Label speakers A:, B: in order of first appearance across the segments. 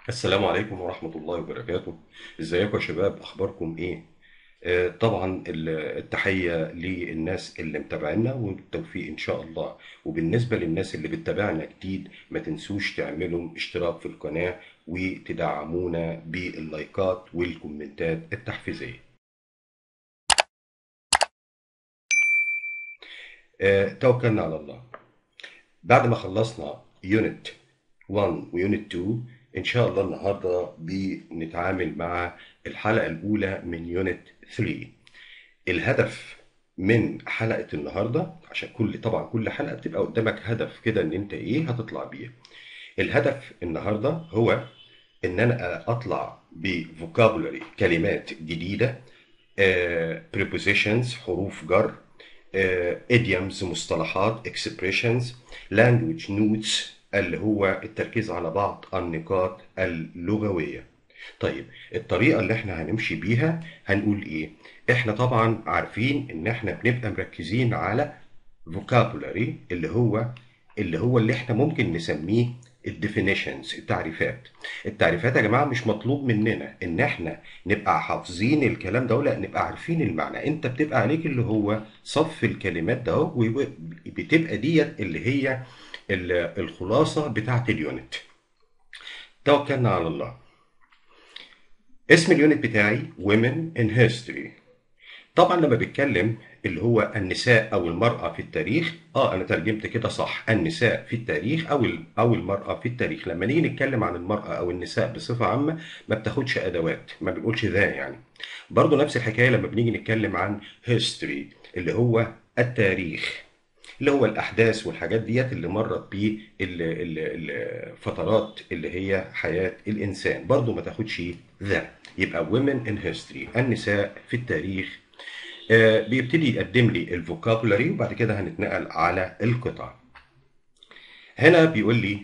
A: السلام عليكم ورحمة الله وبركاته. ازيكم يا شباب، اخباركم ايه؟ طبعا التحية للناس اللي متابعينا والتوفيق ان شاء الله. وبالنسبة للناس اللي بتتابعنا جديد، ما تنسوش تعملوا اشتراك في القناة وتدعمونا باللايكات والكومنتات التحفيزية. توكلنا على الله. بعد ما خلصنا يونت 1 ويونت 2، ان شاء الله النهارده بنتعامل مع الحلقة الاولى من يونت 3. الهدف من حلقة النهاردة، عشان كل حلقة بتبقى قدامك هدف كده ان انت ايه هتطلع بيه. الهدف النهاردة هو ان انا اطلع بفوكابولاري، كلمات جديدة، prepositions حروف جر، idioms مصطلحات، expressions، language notes اللي هو التركيز على بعض النقاط اللغوية. طيب، الطريقة اللي احنا هنمشي بيها هنقول ايه؟ احنا طبعا عارفين ان احنا بنبقى مركزين على vocabulary اللي احنا ممكن نسميه الديفينيشنز، التعريفات يا جماعه. مش مطلوب مننا ان احنا نبقى حافظين الكلام ده، ولا نبقى عارفين المعنى. انت بتبقى عليك اللي هو صف الكلمات ده، وبتبقى ديت اللي هي الخلاصه بتاعت اليونت. توكلنا على الله. اسم اليونت بتاعي Women in History. طبعا لما بيتكلم اللي هو النساء او المرأة في التاريخ، انا ترجمت كده صح، النساء في التاريخ او المرأة في التاريخ. لما نيجي نتكلم عن المرأة او النساء بصفة عامة، ما بتاخدش ادوات، ما بنقولش ذا يعني. برضو نفس الحكاية لما بنيجي نتكلم عن history اللي هو التاريخ، اللي هو الاحداث والحاجات ديت اللي مرت بيه الفترات اللي هي حياة الانسان، برضو ما تاخدش ذا. يبقى women in history، النساء في التاريخ. بيبتدي يقدم لي الفوكابولاري، وبعد كده هنتنقل على القطع. هنا بيقول لي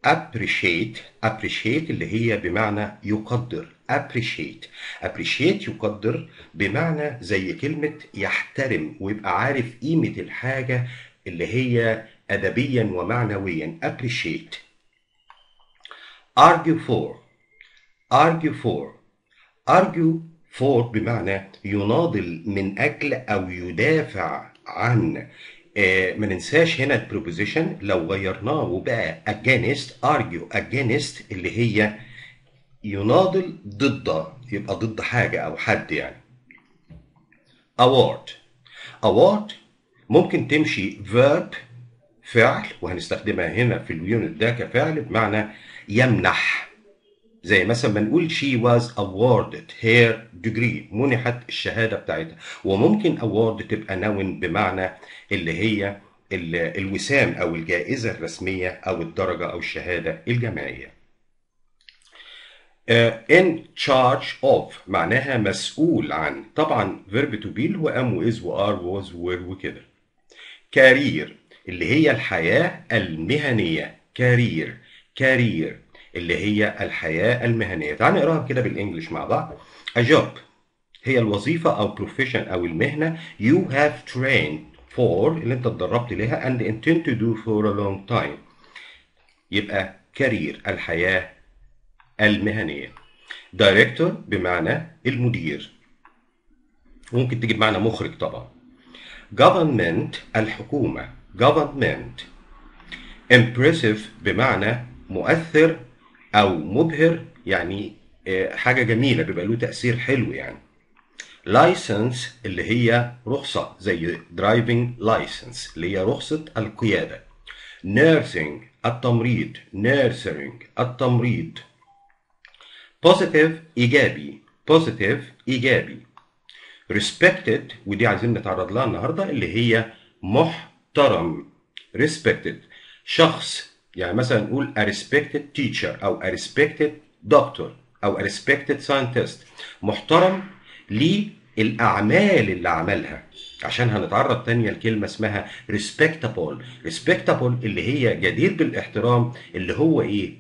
A: appreciate اللي هي بمعنى يقدر. appreciate يقدر، بمعنى زي كلمة يحترم ويبقى عارف قيمة الحاجة اللي هي أدبيا ومعنويا. appreciate. argue for argue for argue for بمعنى يناضل من أجل أو يدافع عن. ما ننساش هنا البروبوزيشن لو غيرناه وبقى against، argue against اللي هي يناضل ضد، يبقى ضد حاجة أو حد يعني. award. award ممكن تمشي verb، فعل، وهنستخدمها هنا في اليونت ده كفعل بمعنى يمنح. زي مثلا ما نقول she was awarded her degree، منحت الشهادة بتاعتها. وممكن award تبقى noun بمعنى اللي هي الوسام أو الجائزة الرسمية أو الدرجة أو الشهادة الجامعية. in charge of معناها مسؤول عن. طبعا verb to be هو am و is و are و was و were وكده. career اللي هي الحياة المهنية. career اللي هي الحياة المهنية. تعال نقراها كده بالانجلش مع بعض. a job هي الوظيفة أو profession أو المهنة you have trained for اللي أنت اتدربت لها and intend to do for a long time. يبقى career الحياة المهنية. director بمعنى المدير، ممكن تجي بمعنى مخرج طبعا. government الحكومة. government. impressive بمعنى مؤثر أو مبهر، يعني حاجة جميلة، بيبقى له تأثير حلو يعني. license اللي هي رخصة، زي driving license اللي هي رخصة القيادة. nursing التمريض. التمريض. positive إيجابي. إيجابي. respected ودي عايزين نتعرض لها النهارده، اللي هي محترم. respected شخص، يعني مثلا نقول a respected teacher او a respected doctor او a respected scientist. محترم للأعمال اللي عملها، عشان هنتعرض تانية لكلمة اسمها respectable اللي هي جدير بالاحترام، اللي هو ايه؟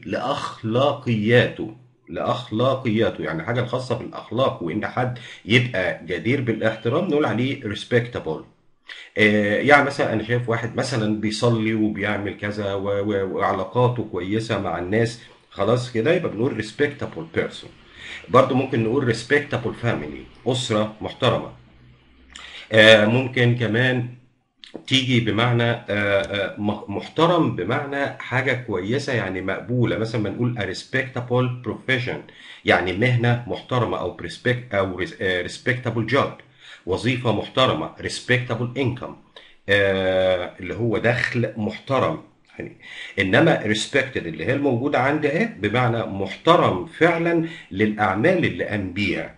A: لأخلاقياته يعني حاجة الخاصة بالأخلاق، وإن حد يبقى جدير بالاحترام نقول عليه respectable. يعني مثلا أنا شايف واحد مثلا بيصلي وبيعمل كذا وعلاقاته كويسة مع الناس، خلاص كده يبقى بنقول respectable person. برضو ممكن نقول respectable family، أسرة محترمة. ممكن كمان تيجي بمعنى محترم، بمعنى حاجة كويسة يعني مقبولة. مثلا بنقول a respectable profession، يعني مهنة محترمة، أو respectable job، وظيفة محترمة. respectable income، اللي هو دخل محترم يعني. انما respected اللي هي الموجودة عندي اهي بمعنى محترم فعلا للأعمال اللي قام بيها.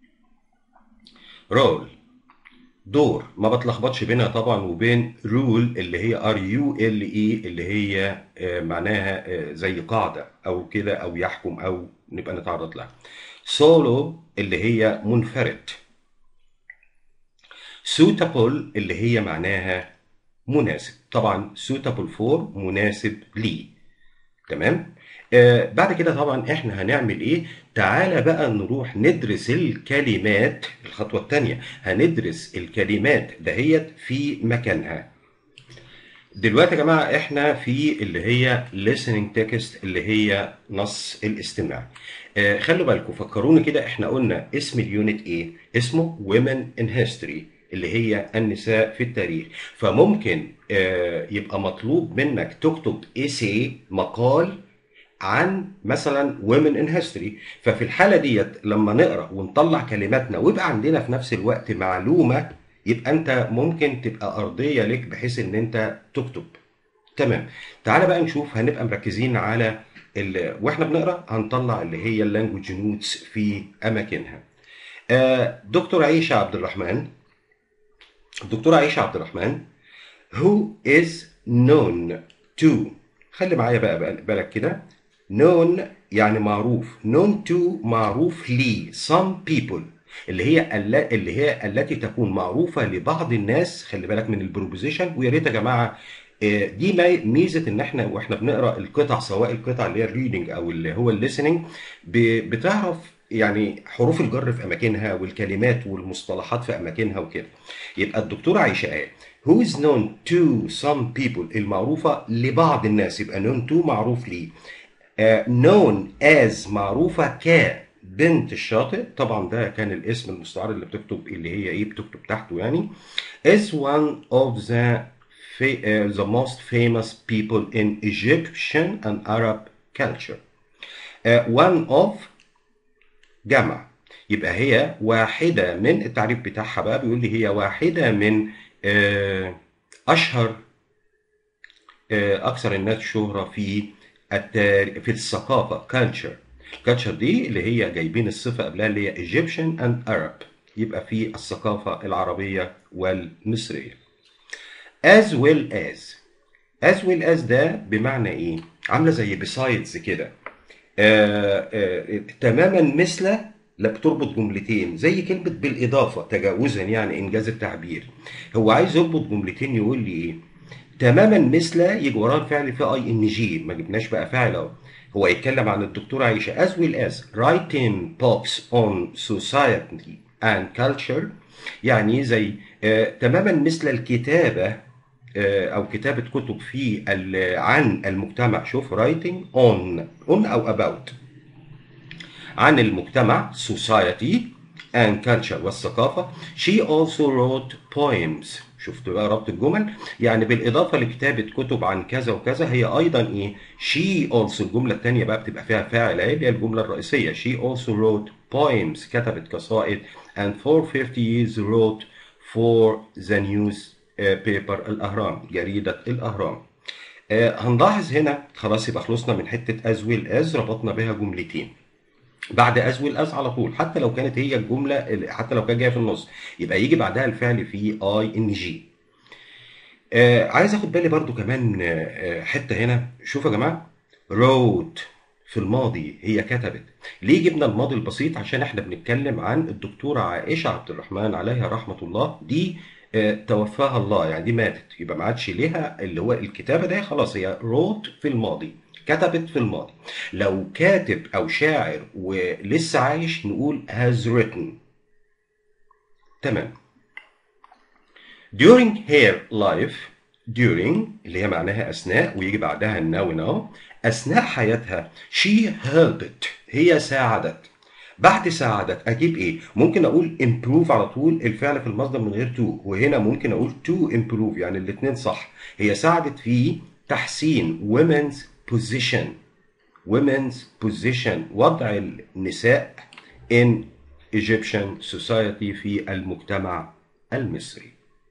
A: role، دور، ما بتلخبطش بينها طبعا وبين رول اللي هي ار يو ال اي، اللي هي معناها زي قاعده او كده، او يحكم، او نبقى نتعرض لها. سولو اللي هي منفرد. سوتابل اللي هي معناها مناسب، طبعا سوتابل فور مناسب لي. تمام. بعد كده طبعا احنا هنعمل ايه؟ تعالى بقى نروح ندرس الكلمات. الخطوة التانية هندرس الكلمات دهيت في مكانها. دلوقتي يا جماعة احنا في اللي هي listening text، اللي هي نص الاستماع. خلوا بالكم، فكروني كده، احنا قلنا اسم اليونت ايه؟ اسمه women in history، اللي هي النساء في التاريخ. فممكن يبقى مطلوب منك تكتب essay، مقال عن مثلا women in history. ففي الحالة ديت لما نقرأ ونطلع كلماتنا ويبقى عندنا في نفس الوقت معلومة، يبقى انت ممكن تبقى أرضية لك بحيث ان انت تكتب. تمام. تعالى بقى نشوف، هنبقى مركزين على واحنا بنقرأ هنطلع اللي هي اللانجوج نوتس في أماكنها. دكتور عيشة عبد الرحمن. الدكتورة عيشة عبد الرحمن who is known to، خلي معايا بقى بالك كده، known يعني معروف، known to معروف لي، some people اللي هي التي تكون معروفة لبعض الناس. خلي بالك من البروبوزيشن، ويا ريت يا جماعة دي ميزة ان احنا واحنا بنقرا القطع، سواء القطع اللي هي الريدنج او اللي هو الليسننج، بتعرف يعني حروف الجر في اماكنها، والكلمات والمصطلحات في اماكنها وكده. يبقى الدكتورة عائشة قال who is known to some people، المعروفة لبعض الناس، يبقى known to معروف ليه. known as معروفة كبنت الشاطئ، طبعا ده كان الاسم المستعار اللي بتكتب، اللي هي ايه بتكتب تحته يعني. is one of the most famous people in Egyptian and Arab culture. one of جمع، يبقى هي واحدة من، التعريف بتاعها بقى بيقول لي هي واحدة من أشهر أكثر الناس شهرة في في الثقافة. culture دي اللي هي جايبين الصفة قبلها اللي هي Egyptian and Arab، يبقى في الثقافة العربية والمصرية. as well as ده بمعنى ايه؟ عاملة زي besides كده. تماما مثل، لا بتربط جملتين، زي كلمة بالإضافة تجاوزا يعني إنجاز التعبير. هو عايز يربط جملتين، يقول لي إيه؟ تماما مثل يجي وراه الفعل في اي ان جي، ما جبناش بقى فاعل اهو. هو يتكلم عن الدكتورة عائشة as well as writing books on society and culture، يعني زي تماما مثل الكتابة أو كتابة كتب في عن المجتمع. شوف writing on أو about، عن المجتمع society and culture والثقافة. She also wrote poems. شفت بقى ربط الجمل؟ يعني بالإضافة لكتابة كتب عن كذا وكذا، هي أيضا إيه؟ She also، الجملة التانية بقى بتبقى فيها فاعل أهي، اللي هي الجملة الرئيسية. She also wrote poems، كتبت قصائد. and for 50 years wrote for the newspaper الأهرام، جريدة الأهرام. هنلاحظ هنا خلاص، يبقى خلصنا من حتة as well as، ربطنا بها جملتين. بعد as well as على طول، حتى لو كانت هي الجملة، حتى لو كانت جاية في النص، يبقى يجي بعدها الفعل في اي ان جي. عايز اخد بالي برضو كمان حتة هنا. شوفوا يا جماعة، wrote في الماضي هي كتبت. ليه جبنا الماضي البسيط؟ عشان احنا بنتكلم عن الدكتورة عائشة عبد الرحمن عليها رحمة الله. دي توفاها الله، يعني دي ماتت، يبقى ما عادش ليها اللي هو الكتابة ده، خلاص هي wrote في الماضي، كتبت في الماضي. لو كاتب او شاعر ولسه عايش نقول has written. تمام. during her life، during اللي هي معناها أثناء، ويجي بعدها الناو ناو. أثناء حياتها she helped هي ساعدت. بعد ساعدت أجيب إيه؟ ممكن أقول improve على طول الفعل في المصدر من غير to، وهنا ممكن أقول to improve، يعني الاتنين صح. هي ساعدت في تحسين women's position، women's position وضع النساء in Egyptian society في المجتمع المصري.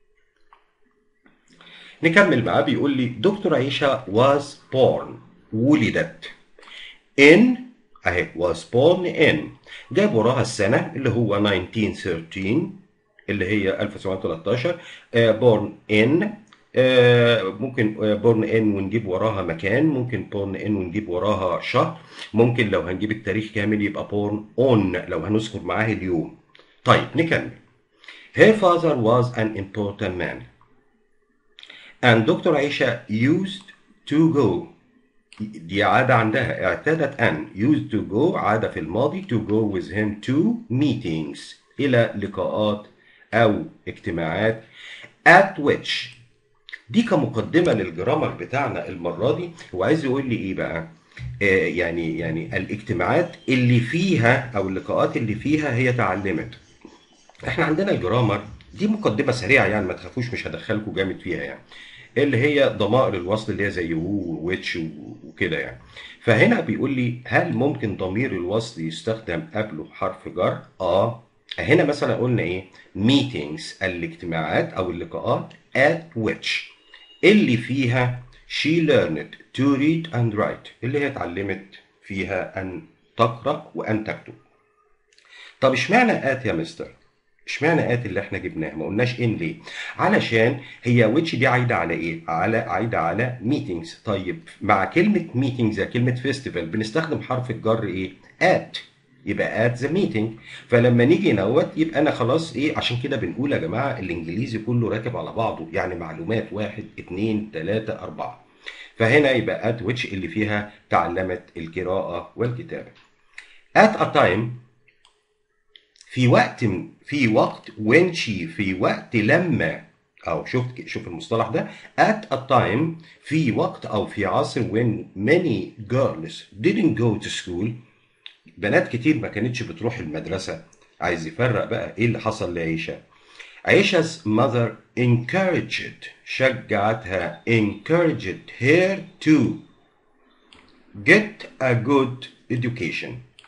A: نكمل معاه، بيقول لي دكتور عيشة was born ولدت in اهي was born in، جاب وراها السنة اللي هو 1913 اللي هي 1913. born in ممكن born in ونجيب وراها مكان، ممكن born in ونجيب وراها شهر، ممكن لو هنجيب التاريخ كامل يبقى born on لو هنذكر معاه اليوم. طيب نكمل. her father was an important man and دكتور عيشة used to go، دي عادة عندها، اعتادت أن used to go عادة في الماضي to go with him to meetings إلى لقاءات أو اجتماعات at which، دي كمقدمة للجرامر بتاعنا المرة دي. هو عايز يقول لي إيه بقى؟ يعني الاجتماعات اللي فيها أو اللقاءات اللي فيها هي تعلمت. احنا عندنا الجرامر دي مقدمة سريعة يعني ما تخافوش مش هدخلكوا جامد فيها يعني، اللي هي ضمائر الوصل اللي هي زي هو وويتش وكده يعني. فهنا بيقول لي هل ممكن ضمير الوصل يستخدم قبله حرف جر؟ هنا مثلا قلنا ايه؟ meetings الاجتماعات او اللقاءات at which اللي فيها she learned to read and write اللي هي اتعلمت فيها ان تقرأ وان تكتب. طب اشمعنى at يا مستر؟ اشمعنى ات اللي احنا جبناه ما قلناش ان ليه؟ علشان هي ويتش دي عايده على ايه؟ عايده على ميتينجز. طيب مع كلمه ميتينجز زي كلمه فيستيفال بنستخدم حرف الجر ايه؟ ات، يبقى ات ذا ميتنج. فلما نيجي نوت يبقى انا خلاص ايه، عشان كده بنقول يا جماعه الانجليزي كله راكب على بعضه، يعني معلومات 1 2 3 4. فهنا يبقى ات ويتش اللي فيها تعلمت القراءه والكتابه. at a time في وقت when she في وقت لما، او شوف المصطلح ده at a time في وقت او في عصر when many girls didn't go to school، بنات كتير ما كانتش بتروح المدرسة. عايز يفرق بقى ايه اللي حصل لعيشة. عيشا's mother encouraged شجعتها encouraged her to get a good education.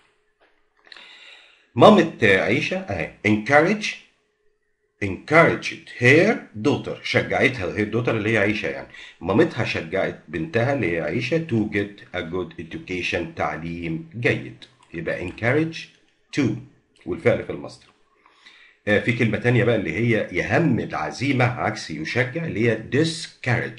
A: مامة عيشة اهي encouraged her daughter شجعتها her daughter اللي هي عيشة يعني، مامتها شجعت بنتها اللي هي عيشة to get a good education تعليم جيد. يبقى encourage to والفعل في المصدر. في كلمة تانية بقى اللي هي يهمد عزيمة عكس يشجع اللي هي discourage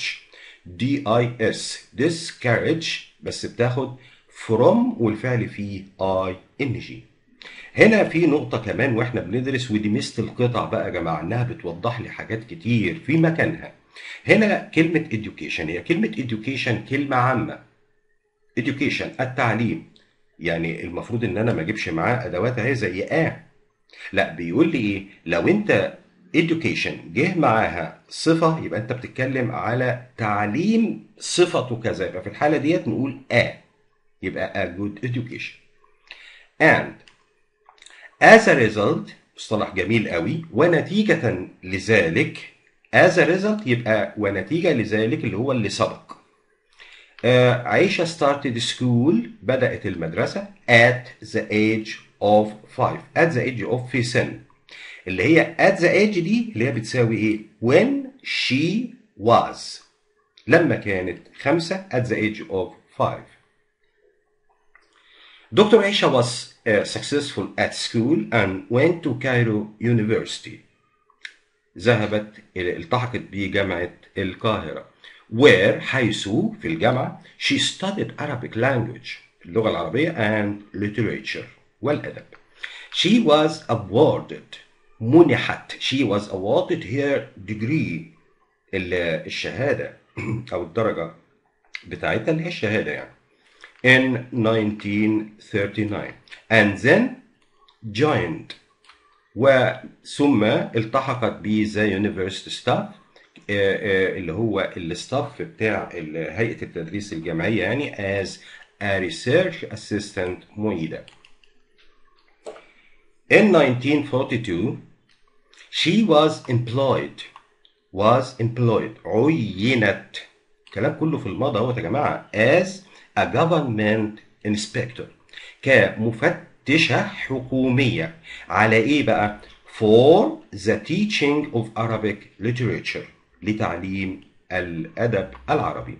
A: discourage بس بتاخد from والفعل فيه ing. هنا في نقطة كمان واحنا بندرس ودي ميزة القطع بقى يا جماعة انها بتوضح لي حاجات كتير في مكانها. هنا كلمة education هي كلمة education كلمة عامة. education التعليم، يعني المفروض ان انا ما اجيبش معاه ادوات اهي زي لا بيقول لي ايه؟ لو انت education جه معاها صفة يبقى انت بتتكلم على تعليم صفته كذا، يبقى في الحالة ديت نقول يبقى a good education. and as a result مصطلح جميل قوي، ونتيجة لذلك as a result يبقى ونتيجة لذلك اللي هو اللي سبق. عيشة started school بدأت المدرسة at the age of 5 at the age of في سن اللي هي at the age دي اللي هي بتساوي ايه؟ when she was لما كانت 5 at the age of 5. دكتور عيشة was successful at school and went to Cairo University. التحقت بجامعة القاهرة. where حيث في الجامعة she studied Arabic language اللغة العربية and literature والأدب. she was awarded منحت she was awarded her degree الشهادة أو الدرجة بتاعتها اللي هي الشهادة يعني in 1939 and then joined وثم التحقت ب the university staff اللي هو الستاف بتاع هيئة التدريس الجامعية يعني as a research assistant معيدة. In 1942 she was employed عينت، الكلام كله في الماضي اهوت يا جماعة، as a government inspector كمفتشة حكومية على ايه بقى؟ for the teaching of Arabic literature لتعليم الأدب العربي.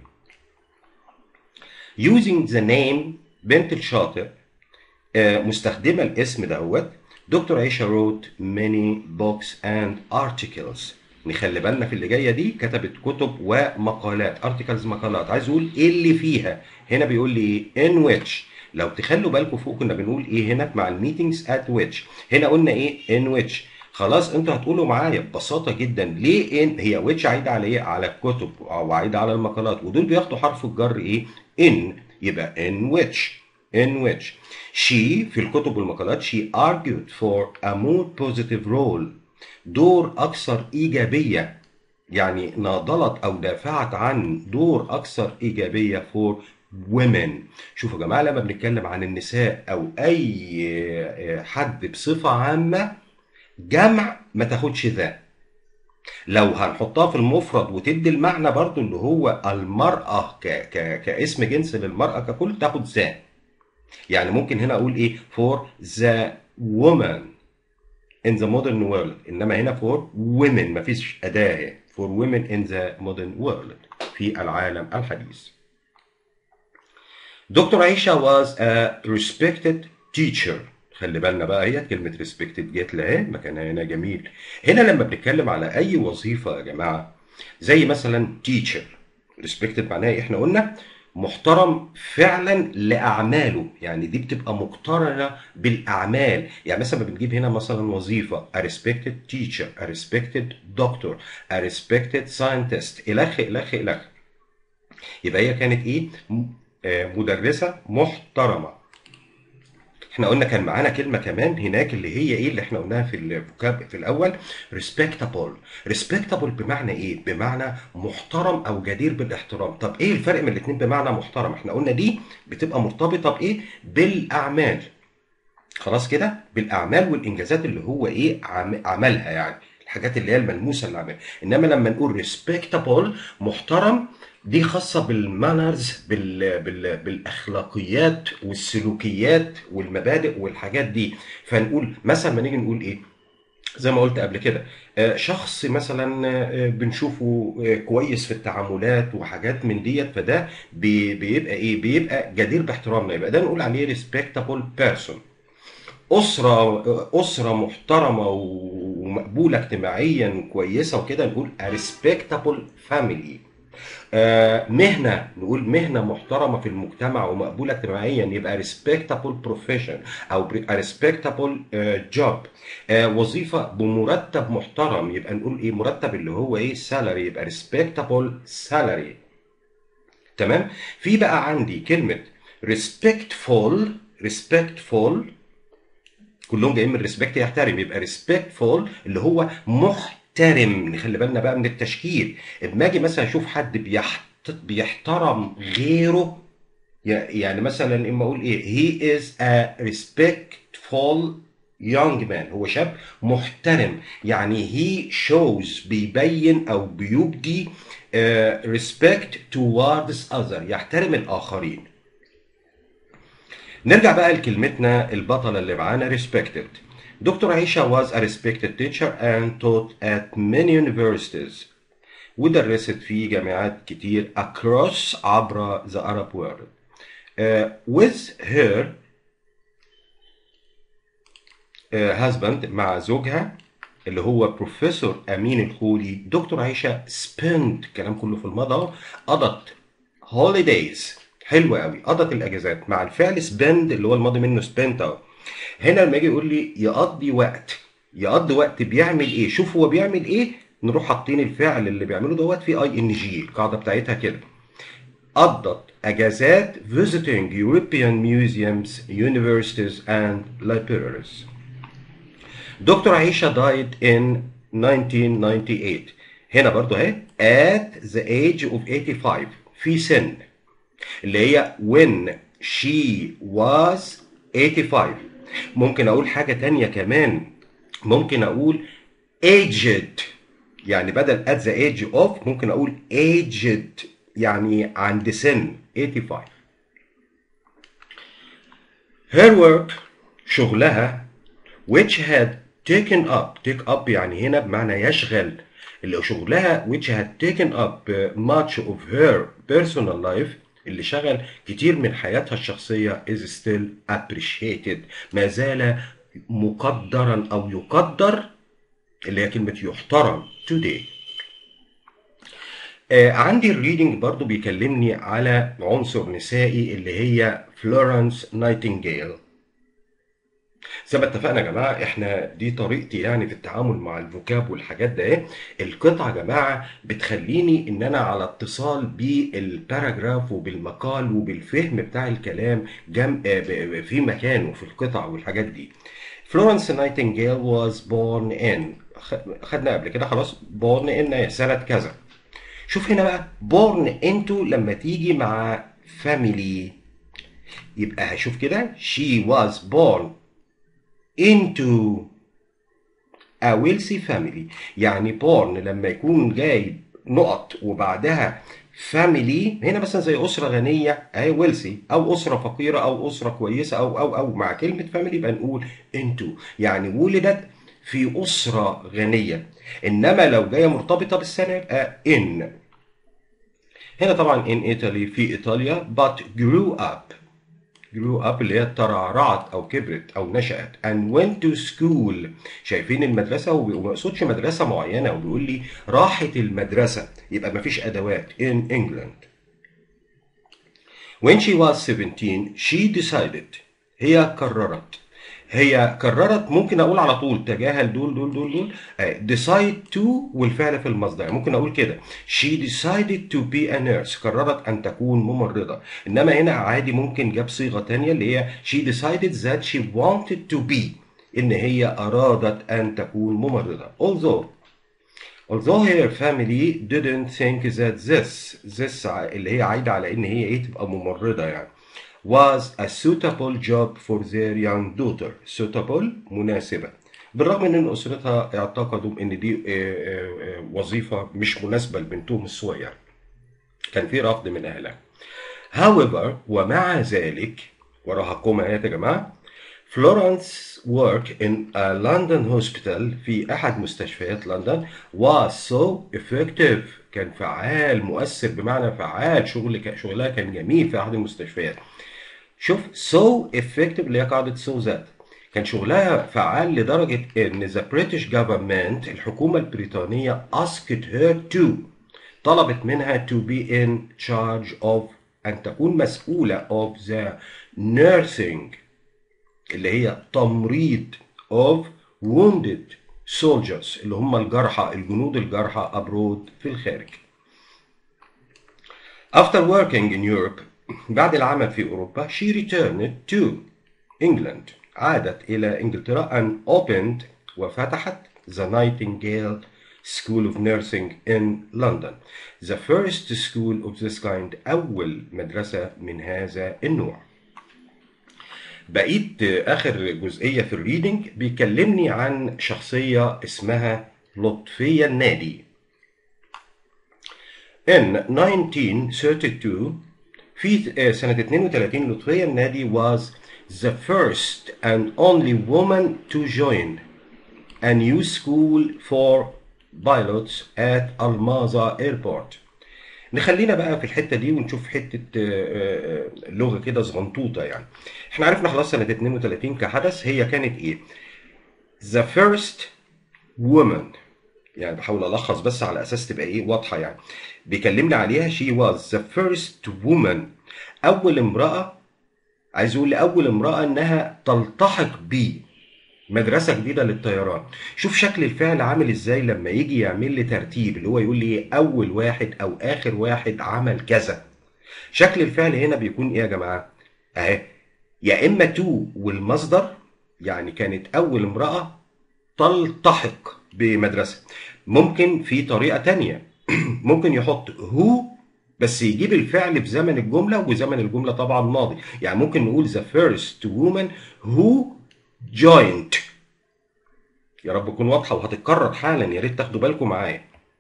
A: using the name بنت الشاطر مستخدمة الاسم دوت، دكتور عيشة wrote many books and articles. نخلي بالنا في اللي جايه دي، كتبت كتب ومقالات. articles مقالات، عايز اقول ايه اللي فيها. هنا بيقول لي ايه in which. لو تخلوا بالكم فوق كنا بنقول ايه هنا مع الميتينجز at which، هنا قلنا ايه in which. خلاص انتوا هتقولوا معايا ببساطه جدا ليه ان هي which عايده على ايه؟ على الكتب او عايده على المقالات، ودول بياخدوا حرف الجر ايه؟ in، يبقى in which. in which she في الكتب والمقالات she argued for a more positive role دور أكثر إيجابية، يعني ناضلت أو دافعت عن دور أكثر إيجابية for women. شوفوا يا جماعة لما بنتكلم عن النساء أو أي حد بصفة عامة جمع ما تاخدش ذا، لو هنحطها في المفرد وتدي المعنى برضو اللي هو المرأة كاسم جنس للمرأة ككل تاخد ذا. يعني ممكن هنا اقول ايه for the woman in the modern world، انما هنا for women مفيش اداه for women in the modern world في العالم الحديث. دكتور عيشة was a respected teacher. خلي بالنا بقى، هي كلمة respected جت لها مكانها هنا جميل. هنا لما بنتكلم على أي وظيفة يا جماعة زي مثلا teacher، respected معناها إيه؟ إحنا قلنا محترم فعلا لأعماله، يعني دي بتبقى مقترنة بالأعمال. يعني مثلا بنجيب هنا مثلا وظيفة a respected teacher، a respected doctor، a respected scientist إلخ إلخ إلخ. يبقى هي كانت إيه؟ مدرسة محترمة. احنا قلنا كان معانا كلمة كمان هناك اللي هي ايه اللي احنا قلناها في الفوكاب في الاول، respectable. respectable بمعنى ايه؟ بمعنى محترم او جدير بالاحترام. طب ايه الفرق من الاتنين بمعنى محترم؟ احنا قلنا دي بتبقى مرتبطة بايه؟ بالاعمال. خلاص كده؟ بالاعمال والانجازات اللي هو ايه عملها، يعني الحاجات اللي هي الملموسه اللي عملها. انما لما نقول respectable محترم، دي خاصه بالمانرز بالاخلاقيات والسلوكيات والمبادئ والحاجات دي. فنقول مثلا ما نيجي نقول ايه زي ما قلت قبل كده، شخص مثلا بنشوفه كويس في التعاملات وحاجات من ديت، فده بيبقى ايه؟ بيبقى جدير باحترامنا، يبقى ده نقول عليه respectable person. أسرة محترمة ومقبولة اجتماعيا كويسة وكده نقول a respectable family. مهنة نقول مهنة محترمة في المجتمع ومقبولة اجتماعيا يبقى respectable profession أو a respectable job. وظيفة بمرتب محترم يبقى نقول إيه؟ مرتب اللي هو إيه؟ salary، يبقى respectable salary. تمام؟ في بقى عندي كلمة respectful كلهم جايين من ريسبكت يحترم، يبقى ريسبكتفول اللي هو محترم. نخلي بالنا بقى من التشكيل. اما اجي مثلا اشوف حد بيحترم غيره، يعني مثلا اما اقول ايه he is a respectful young man، هو شاب محترم، يعني he shows بيبين او بيبدي respect towards other، يحترم الاخرين. نرجع بقى لكلمتنا البطلة اللي معانا respected. دكتور عيشة was a respected teacher and taught at many universities. ودرست في جامعات كتير across عبر the Arab world. With her husband مع زوجها اللي هو بروفيسور أمين الخولي، دكتور عيشة spent الكلام كله في الماضي، قضت holidays حلوة قوي، قضت الاجازات مع الفعل spend اللي هو الماضي منه spent اهو. هنا لما يجي يقول لي يقضي وقت، يقضي وقت بيعمل ايه؟ شوف هو بيعمل ايه، نروح حاطين الفعل اللي بيعمله دوت في اي ان جي، القاعده بتاعتها كده. قضت اجازات visiting European museums, universities and libraries. دكتور عيشة died in 1998. هنا برضو اهي at the age of 85 في سن اللي هي when she was 85. ممكن اقول حاجة تانية كمان، ممكن اقول aged، يعني بدل at the age of ممكن اقول aged يعني عند سن 85. her work شغلها which had taken up take up يعني هنا بمعنى يشغل، اللي شغلها which had taken up much of her personal life اللي شغل كتير من حياتها الشخصية is still appreciated، ما زال مقدرا أو يقدر، اللي هي كلمة يحترم today. عندي الريدنج برضو بيكلمني على عنصر نسائي اللي هي فلورنس نايتنجيل. زي ما اتفقنا يا جماعه، احنا دي طريقتي يعني في التعامل مع الفوكاب والحاجات ده. ايه القطعه يا جماعه بتخليني ان انا على اتصال بالباراجراف وبالمقال وبالفهم بتاع الكلام في مكانه في القطع والحاجات دي. فلورنس نايتنجيل was born in، خدنا قبل كده خلاص، born in سنه كذا. شوف هنا بقى born into لما تيجي مع family يبقى هشوف كده she was born into a wealthy family. يعني born لما يكون جايب نقط وبعدها family، هنا مثلا زي أسرة غنية أهي wealthy، أو أسرة فقيرة أو أسرة كويسة أو مع كلمة family يبقى نقول into، يعني ولدت في أسرة غنية. إنما لو جاية مرتبطة بالسنة يبقى in. هنا طبعا in Italy في إيطاليا but grew up اللي هي ترعرعت او كبرت او نشأت and went to school. شايفين المدرسة وما يقصدش مدرسة معينة وبيقول لي راحت المدرسة، يبقى مفيش ادوات in England. when she was 17 she decided، هي قررت ممكن اقول على طول تجاهل دول decide to والفعل في المصدر، ممكن اقول كده she decided to be a nurse، قررت ان تكون ممرضة. انما هنا عادي ممكن جاب صيغة تانية اللي هي she decided that she wanted to be، ان هي ارادت ان تكون ممرضة. although her family didn't think that this اللي هي عايدة على ان هي ايه تبقى ممرضة يعني was a suitable job for their young daughter. suitable مناسبة، بالرغم من ان اسرتها اعتقدوا ان دي وظيفة مش مناسبة لبنتهم الصغيرة، كان في رفض من اهلها. however ومع ذلك، وراها كوما يا جماعة، Florence work in a London hospital في أحد مستشفيات لندن was so effective، كان فعال مؤثر بمعنى فعال، شغلها كان جميل في أحد المستشفيات. شوف so effective اللي هي قاعدة so that، كان شغلها فعال لدرجة إن the British government الحكومة البريطانية asked her to، طلبت منها to be in charge of، أن تكون مسؤولة of the nursing اللي هي تمريض of wounded soldiers اللي هم الجرحى، الجنود الجرحى abroad في الخارج. After working in Europe بعد العمل في أوروبا she returned to England، عادت إلى إنجلترا and opened وفتحت the Nightingale School of Nursing in London، the first school of this kind، أول مدرسة من هذا النوع. بقيت آخر جزئية في الريدنج بيكلمني عن شخصية اسمها لطفية النادي. In 1932 في سنة 32 لطفية النادي was the first and only woman to join a new school for pilots at Almaza Airport. نخلينا بقى في الحتة دي ونشوف حتة لغة كده صغنطوطة. يعني احنا عرفنا خلاص سنة 32 كحدث هي كانت ايه؟ The first woman، يعني بحاول ألخص بس على أساس تبقى إيه واضحة. يعني بيكلمنا عليها she was the first woman، أول امرأة، عايز أقول لأول امرأة إنها تلتحق بمدرسة جديدة للطيران. شوف شكل الفعل عامل إزاي لما يجي يعمل لي ترتيب اللي هو يقول لي أول واحد أو آخر واحد عمل كذا. شكل الفعل هنا بيكون إيه يا جماعة؟ أهي يا إما تو والمصدر، يعني كانت أول امرأة تلتحق بمدرسة. ممكن في طريقة تانية ممكن يحط who بس يجيب الفعل في زمن الجملة، وزمن الجملة طبعا ماضي. يعني ممكن نقول the first woman who joined. يا رب تكون واضحة وهتتكرر حالا، يا ريت تاخدوا بالكم معايا.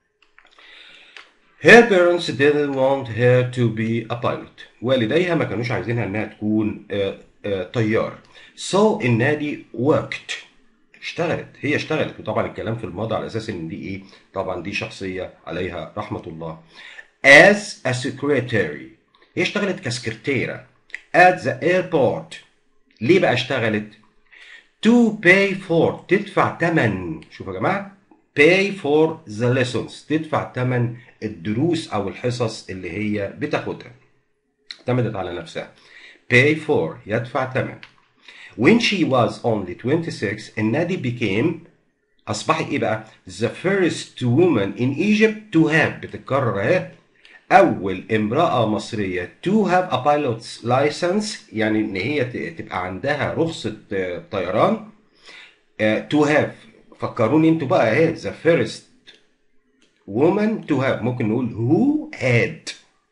A: Her parents didn't want her to be a pilot. والديها ما كانوش عايزينها انها تكون طيار. So النادي worked. هي اشتغلت، وطبعا الكلام في الماضي على اساس ان دي ايه؟ طبعا دي شخصية عليها رحمة الله. As a secretary. هي اشتغلت كسكرتيرة. At the airport. ليه بقى اشتغلت؟ To pay for تدفع تمن. شوفوا يا جماعة، pay for the lessons تدفع تمن الدروس أو الحصص اللي هي بتاخدها. اعتمدت على نفسها. pay for يدفع تمن. When she was only 26 النادي became أصبحت إيه بقى؟ the first woman in Egypt to have بتتكرر أهي. أول امرأة مصرية to have a pilot's license يعني إن هي تبقى عندها رخصة طيران. to have فكروني انتوا بقى اهي the first woman to have ممكن نقول who had.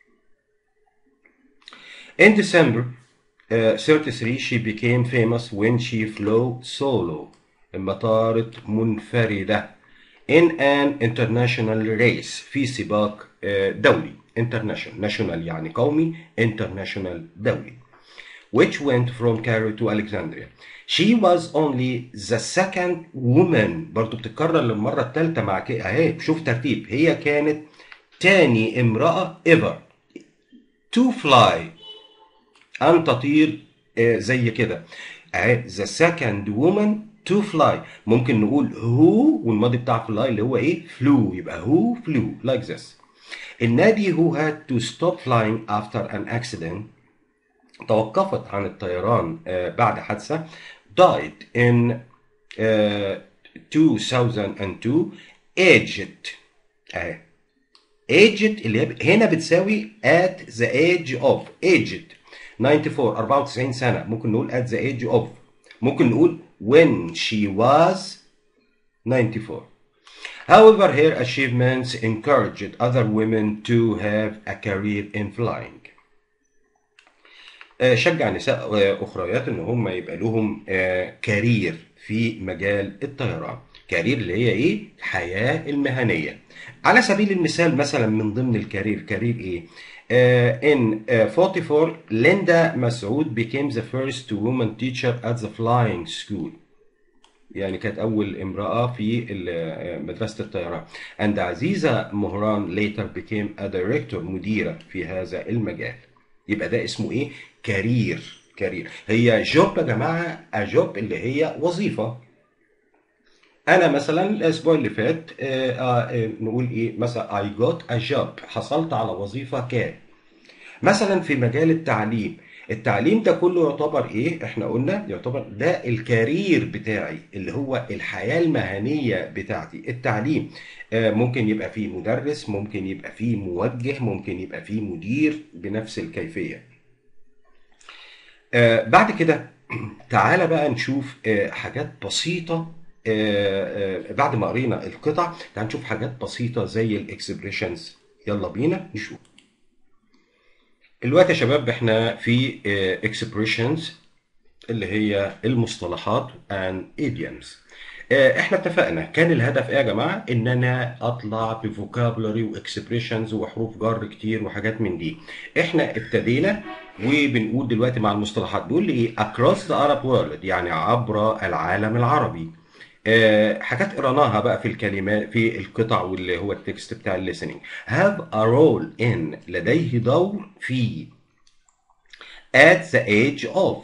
A: In December 33 she became famous when she flew solo لما طارت منفردة in an international race في سباق دولي. international national يعني قومي، international دولي. which went from Cairo to Alexandria. She was only the second woman. برضو بتتكرر للمرة الثالثة مع اهي، شوف ترتيب، هي كانت تاني امرأة ever to fly أن تطير زي كده اهي the second woman to fly. ممكن نقول who والماضي بتاع fly اللي هو ايه؟ flew، يبقى who flew like this. النادي who had to stop flying after an accident توقفت عن الطيران بعد حادثة died in 2002 aged. aged اللي هي هنا بتساوي at the age of aged 94 94 سنة. ممكن نقول at the age of، ممكن نقول when she was 94. However, her achievements encouraged other women to have a career in flying. شجع نساء أخريات إن هم يبقى لهم كارير في مجال الطيران. كارير اللي هي إيه؟ الحياة المهنية. على سبيل المثال مثلا من ضمن الكارير، كارير إيه؟ in 44 ليندا مسعود became the first woman teacher at the flying school. يعني كانت أول امرأة في مدرسة الطيران. and عزيزة مهران later became a director مديرة في هذا المجال. يبقى ده اسمه ايه؟ كارير. كارير هي جوب يا جماعه، جوب اللي هي وظيفه. انا مثلا الاسبوع اللي فات نقول ايه مثلا I got a job حصلت على وظيفه كام. مثلا في مجال التعليم، التعليم ده كله يعتبر ايه؟ احنا قلنا يعتبر ده الكارير بتاعي اللي هو الحياه المهنيه بتاعتي. التعليم ممكن يبقى فيه مدرس، ممكن يبقى فيه موجه، ممكن يبقى فيه مدير بنفس الكيفيه. بعد كده تعالى بقى نشوف حاجات بسيطة. بعد ما قرينا القطع تعال نشوف حاجات بسيطة زي الاكسبريشنز. يلا بينا نشوف. دلوقتي يا شباب احنا في expressions اللي هي المصطلحات and idioms. احنا اتفقنا كان الهدف ايه يا جماعه؟ ان انا اطلع بفوكابولري واكسبريشنز وحروف جر كتير وحاجات من دي. احنا ابتدينا وبنقول دلوقتي مع المصطلحات. بيقول لي ايه؟ across the Arab world يعني عبر العالم العربي. حاجات قراناها بقى في الكلمات في القطع واللي هو التكست بتاع الليسننج. have a role in لديه دور في at the age of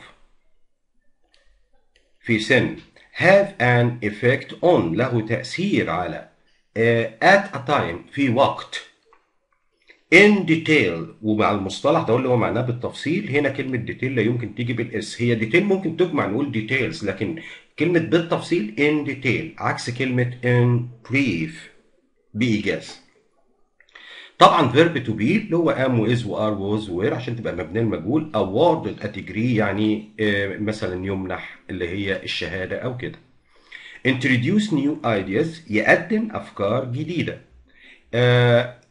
A: في سن have an effect on له تأثير على at a time في وقت in detail. ومع المصطلح ده اللي هو معناه بالتفصيل، هنا كلمة detail لا يمكن تيجي بالاس. هي detail ممكن تجمع نقول details، لكن كلمة بالتفصيل in detail عكس كلمة in brief بإيجاز. طبعا verb to be اللي هو am و is و are و was و were عشان تبقى مبني المجهول. awarded a degree يعني مثلا يمنح اللي هي الشهادة أو كده. introduce new ideas يقدم أفكار جديدة.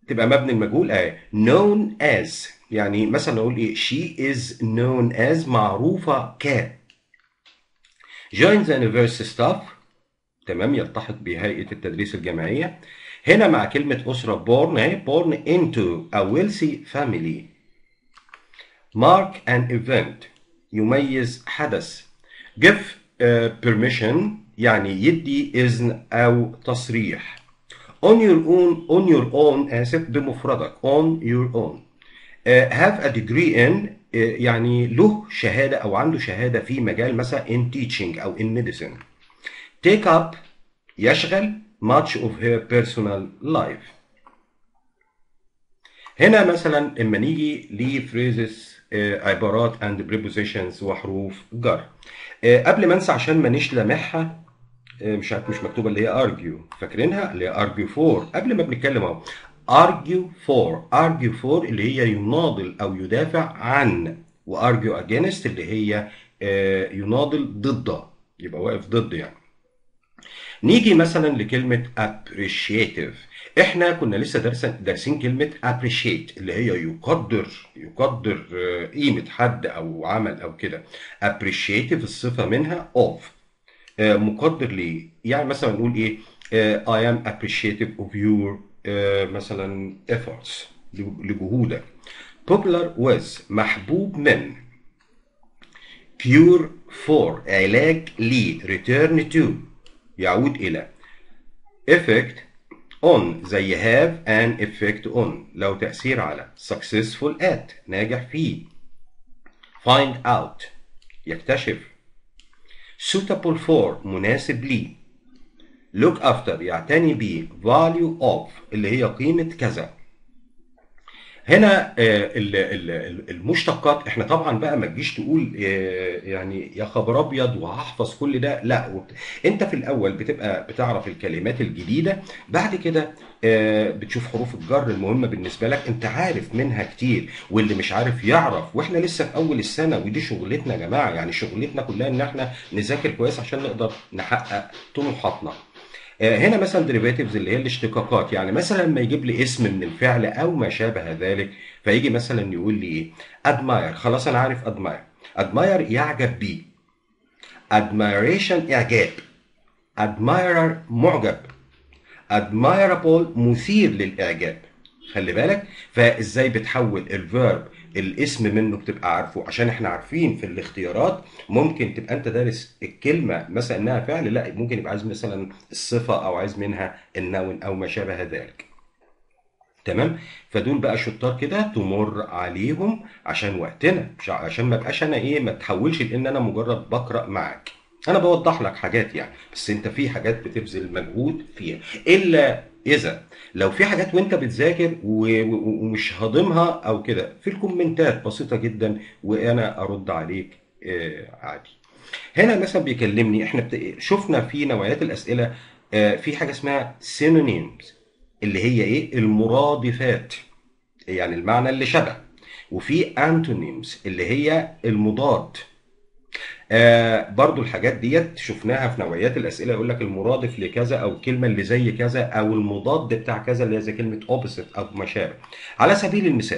A: تبقى مبني المجهول اهي known as، يعني مثلا نقول ايه she is known as، معروفة ك. join the university staff، تمام، يلتحق بهيئة التدريس الجامعية. هنا مع كلمة أسرة born اهي born into a wealthy family. mark an event، يميز حدث. give permission، يعني يدي إذن أو تصريح. on your own، on your own آسف بمفردك on your own. have a degree in، يعني له شهادة أو عنده شهادة في مجال مثلا in teaching أو in medicine. take up، يشغل much of her personal life. هنا مثلا اما نيجي لفريزز عبارات and prepositions وحروف جر. قبل ما انسى عشان مانيش لامحها، مش عارف مش مكتوبه اللي هي argue، فاكرينها اللي هي argue for قبل ما بنتكلم اهو. argue for اللي هي يناضل او يدافع عن، و argue against اللي هي يناضل ضده، يبقى واقف ضد يعني. نيجي مثلا لكلمة appreciative. احنا كنا لسه دارسين كلمة appreciate اللي هي يقدر قيمة حد او عمل او كده. appreciative الصفة منها of، مقدر ليه، يعني مثلا نقول ايه I am appreciative of your مثلا efforts، لجهودك. popular with، محبوب من. cure for، علاج ليه. return to، يعود إلى. effect on، زي have an effect on، لو تأثير على. successful at، ناجح فيه. find out، يكتشف. suitable for، مناسب ليه. look after، يعتني بيه. value of، اللي هي قيمة كذا. هنا المشتقات، احنا طبعا بقى ما تجيش تقول يعني يا خبر ابيض وهحفظ كل ده، لا. انت في الاول بتبقى بتعرف الكلمات الجديده، بعد كده بتشوف حروف الجر المهمه بالنسبه لك، انت عارف منها كتير، واللي مش عارف يعرف. واحنا لسه في اول السنه، ودي شغلتنا يا جماعه، يعني شغلتنا كلها ان احنا نذاكر كويس عشان نقدر نحقق طموحاتنا. هنا مثلا derivatives اللي هي الاشتقاقات، يعني مثلا لما يجيب لي اسم من الفعل او ما شابه ذلك، فيجي مثلا يقول لي ايه admire، خلاص انا عارف admire يعجب بيه. admiration اعجاب. admirer معجب. admirable مثير للاعجاب. خلي بالك، فازاي بتحول الفيرب الاسم منه بتبقى عارفه، عشان احنا عارفين في الاختيارات ممكن تبقى انت دارس الكلمه مثلا انها فعل، لا ممكن يبقى عايز مثلا الصفه او عايز منها النون او ما شابه ذلك. تمام. فدول بقى شطار كده تمر عليهم عشان وقتنا، مش عشان ما بقاش انا ايه، ما تحولش لان انا مجرد بقرا معاك. انا بوضح لك حاجات يعني، بس انت في حاجات بتبذل مجهود فيها. الا اذا لو في حاجات وانت بتذاكر ومش هاضمها او كده، في الكومنتات بسيطه جدا وانا ارد عليك عادي. هنا مثلا بيكلمني، احنا شفنا في نوعيات الاسئله في حاجه اسمها synonyms اللي هي ايه المرادفات، يعني المعنى اللي شبه. وفي antonyms اللي هي المضاد. برضو الحاجات ديت شفناها في نوعيات الاسئله، يقول لك المرادف لكذا او الكلمه اللي زي كذا او المضاد بتاع كذا اللي هي زي كلمه opposite او ما شابه. على سبيل المثال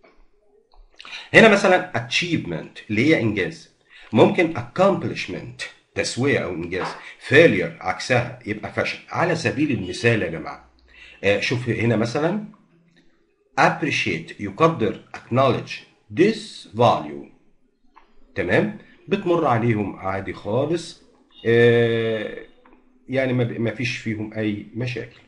A: هنا مثلا achievement اللي هي انجاز، ممكن accomplishment تسويه او انجاز. failure عكسها يبقى فشل. على سبيل المثال يا جماعه شوف هنا مثلا appreciate يقدر، acknowledge this value. تمام، بتمر عليهم عادي خالص، يعني ما فيش فيهم اي مشاكل.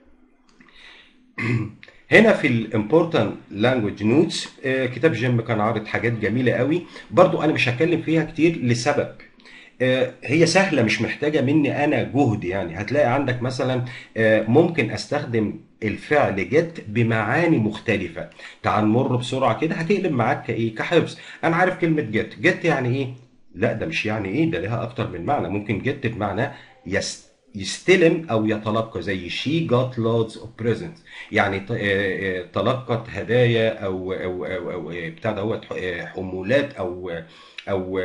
A: هنا في الامبورتنت لانجوج نوتس كتاب جيم كان عارض حاجات جميله قوي، برضو انا مش هتكلم فيها كتير لسبب هي سهله مش محتاجه مني انا جهد. يعني هتلاقي عندك مثلا ممكن استخدم الفعل جت بمعاني مختلفه. تعال نمر بسرعه كده هتقلب معاك كايه كحفظ. انا عارف كلمه جت يعني ايه، لا ده مش يعني ايه، ده لها اكتر من معنى. ممكن جت بمعنى يستلم او يتلقى، زي she got loads of presents، يعني تلقت هدايا او بتاع دوت حمولات او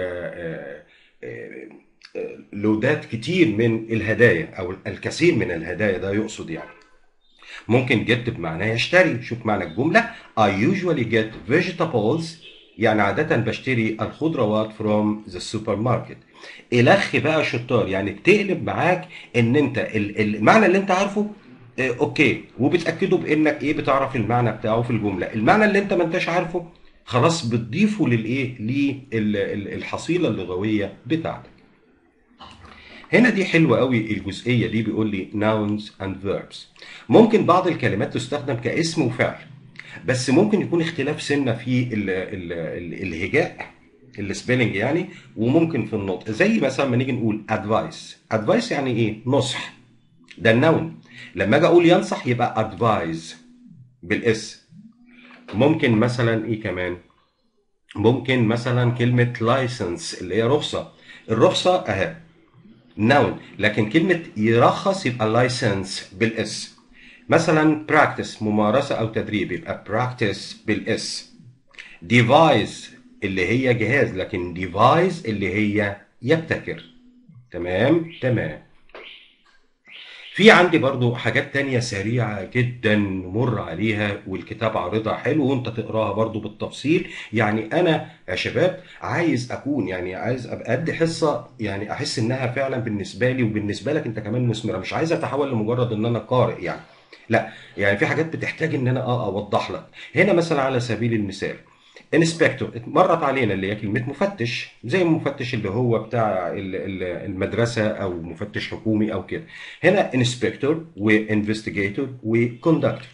A: لودات كتير من الهدايا او الكثير من الهدايا، ده يقصد يعني. ممكن get بمعنى يشتري. شوف معنى الجملة I usually get vegetables، يعني عادة بشتري الخضروات from the supermarket. الأخ بقى شطار، يعني بتقلب معاك إن أنت المعنى اللي أنت عارفه أوكي، وبتأكده بإنك إيه بتعرف المعنى بتاعه في الجملة. المعنى اللي أنت ما أنتش عارفه خلاص بتضيفه للإيه للحصيلة اللغوية بتاعتك. هنا دي حلوة قوي الجزئية دي، بيقول لي nouns and verbs. ممكن بعض الكلمات تستخدم كاسم وفعل، بس ممكن يكون اختلاف سنة في الهجاء السبيلنج يعني، وممكن في النطق. زي مثلا ما نيجي نقول advice يعني ايه؟ نصح، ده النون. لما اجي اقول ينصح يبقى advise بالاس. ممكن مثلا ايه كمان؟ ممكن مثلا كلمة license اللي هي رخصة. الرخصة اهي noun، لكن كلمة يرخص يبقى license بالاس. مثلا practice ممارسة أو تدريب يبقى practice بالاس. device اللي هي جهاز، لكن device اللي هي يبتكر. تمام تمام. في عندي برضو حاجات تانية سريعة جدا نمر عليها، والكتاب عارضها حلو وانت تقراها برضو بالتفصيل. يعني انا يا شباب عايز اكون، يعني عايز ابقى قد حصة، يعني احس انها فعلا بالنسبة لي وبالنسبة لك انت كمان مثمرة. مش عايز اتحول لمجرد ان انا قارئ يعني، لا، يعني في حاجات بتحتاج ان انا اوضح لك. هنا مثلا على سبيل المثال انسبكتور مرت علينا اللي هي كلمة مفتش، زي المفتش اللي هو بتاع المدرسة أو مفتش حكومي أو كده. هنا انسبكتور وانفستيجيتور وكوندكتور.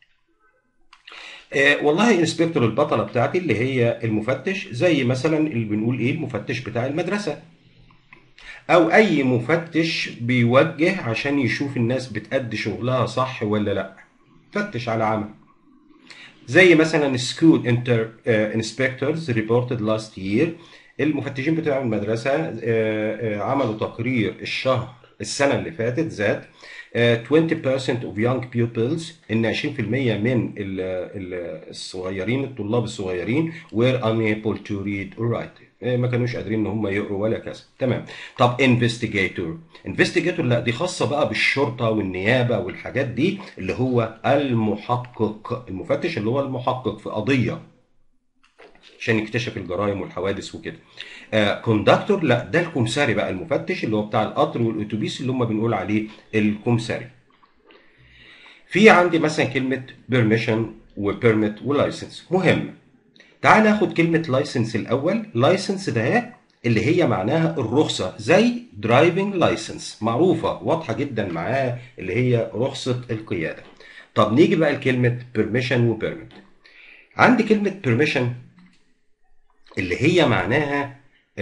A: والله انسبكتور البطلة بتاعتي اللي هي المفتش، زي مثلا اللي بنقول ايه المفتش بتاع المدرسة، أو أي مفتش بيوجه عشان يشوف الناس بتأدي شغلها صح ولا لأ، فتش على عمل. زي مثلا school inspectors reported last year، المفتشين بتوع المدرسة عملوا تقرير السنة اللي فاتت ذات 20% of young pupils، ان 20% من الصغيرين، الطلاب الصغيرين were unable to read or write، ما كانوش قادرين ان هم يقروا ولا كذا. تمام. طب انفستيجيتور لا، دي خاصه بقى بالشرطه والنيابه والحاجات دي، اللي هو المحقق، المفتش اللي هو المحقق في قضيه عشان يكتشف الجرائم والحوادث وكده. كوندكتور لا، ده الكمساري بقى، المفتش اللي هو بتاع القطر والاتوبيس اللي هم بنقول عليه الكمساري. في عندي مثلا كلمه بيرميشن وبيرميت ولايسنس مهمه. تعال ناخد كلمة لايسنس الأول. لايسنس ده اللي هي معناها الرخصة، زي درايفنج لايسنس، معروفة واضحة جدا معاه اللي هي رخصة القيادة. طب نيجي بقى لكلمة بيرميشن وبيرميت. عندي كلمة بيرميشن اللي هي معناها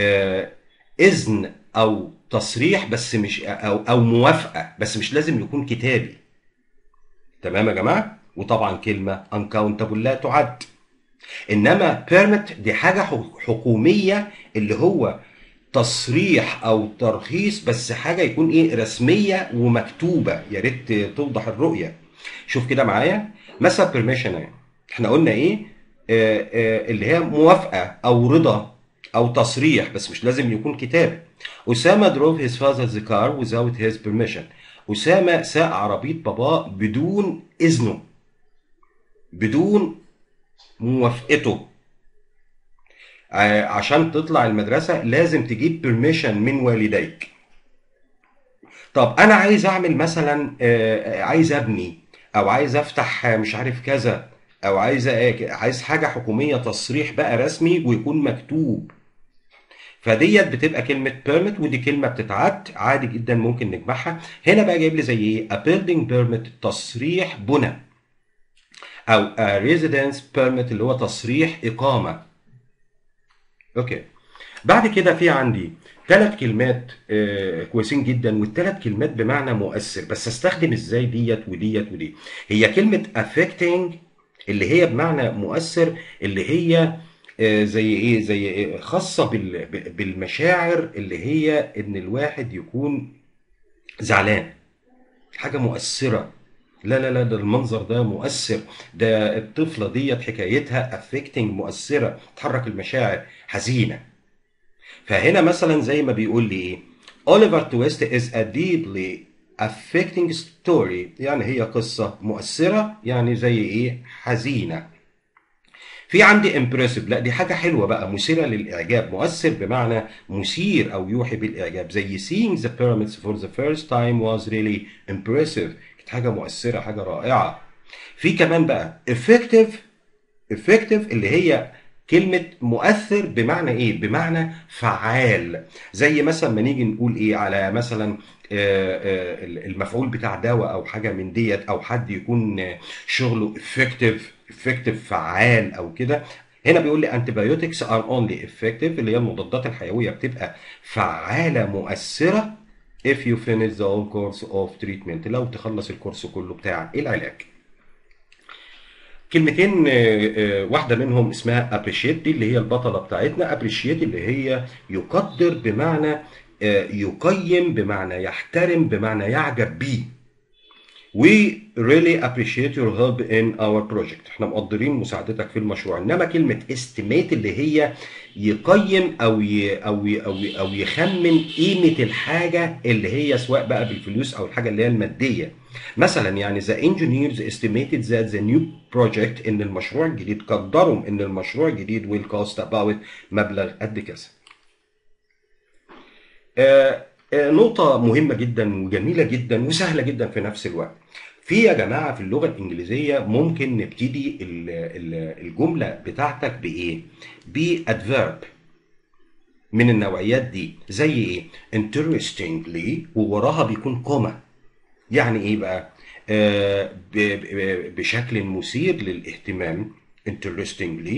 A: إذن أو تصريح، بس مش أو موافقة، بس مش لازم يكون كتابي. تمام يا جماعة؟ وطبعا كلمة uncountable لا تعد. انما بيرميت دي حاجه حكوميه، اللي هو تصريح او ترخيص، بس حاجه يكون ايه رسميه ومكتوبه، يا ريت توضح الرؤيه. شوف كده معايا مثلا بيرميشن، احنا قلنا ايه؟ اللي هي موافقه او رضا او تصريح، بس مش لازم يكون كتاب. اسامه drove his father's car without his permission. اسامه ساق عربيه باباه بدون اذنه، بدون موافقته. عشان تطلع المدرسة لازم تجيب بيرميشن من والديك. طب أنا عايز أعمل مثلا عايز أبني، أو عايز أفتح مش عارف كذا، أو عايز حاجة حكومية، تصريح بقى رسمي ويكون مكتوب. فديت بتبقى كلمة permit، ودي كلمة بتتعد عادي جدا ممكن نجمعها. هنا بقى جايب لي زي ايه؟ a building permit تصريح بنى، أو a residence permit اللي هو تصريح إقامة. اوكي. بعد كده في عندي ثلاث كلمات كويسين جدا، والثلاث كلمات بمعنى مؤثر، بس استخدم ازاي ديت وديت ودي. هي كلمة affecting اللي هي بمعنى مؤثر، اللي هي زي ايه؟ زي إيه؟ خاصة بالمشاعر، اللي هي ان الواحد يكون زعلان، حاجة مؤثرة. لا لا لا، ده المنظر ده مؤثر، ده الطفلة ديت حكايتها affecting مؤثرة، تحرك المشاعر، حزينة. فهنا مثلا زي ما بيقول لي ايه، Oliver Twist is a deeply affecting story يعني هي قصة مؤثرة، يعني زي ايه، حزينة. في عندي impressive، لا دي حاجة حلوة بقى، مثيرة للإعجاب، مؤثر بمعنى مثير أو يوحي بالإعجاب، زي seeing the pyramids for the first time was really impressive، كانت حاجة مؤثرة، حاجة رائعة. في كمان بقى effective، effective اللي هي كلمة مؤثر بمعنى ايه؟ بمعنى فعال. زي مثلا ما نيجي نقول ايه على مثلا المفعول بتاع دواء او حاجة من ديت، او حد يكون شغله effective، effective فعال او كده. هنا بيقول لي antibiotics are only effective، اللي هي المضادات الحيوية بتبقى فعالة مؤثرة if you finish the whole course of treatment، لو تخلص الكورس كله بتاع العلاج. كلمتين، واحدة منهم اسمها appreciate، دي اللي هي البطلة بتاعتنا. appreciate اللي هي يقدر بمعنى يقيم، بمعنى يحترم، بمعنى يعجب بيه. We really appreciate your help in our project، احنا مقدرين مساعدتك في المشروع. انما كلمة estimate اللي هي يقيم او يخمن قيمة الحاجة اللي هي سواء بقى بالفلوس او الحاجة اللي هي المادية. مثلا يعني the engineers estimated that the new project، ان المشروع الجديد، قدروا ان المشروع الجديد will cost about مبلغ قد كذا. نقطة مهمة جدا وجميلة جدا وسهلة جدا في نفس الوقت. في يا جماعة في اللغة الإنجليزية ممكن نبتدي الجملة بتاعتك بإيه؟ بأدفيرب من النوعيات دي، زي إيه؟ interestingly ووراها بيكون كوما. يعني إيه بقى؟ بشكل مثير للاهتمام interestingly،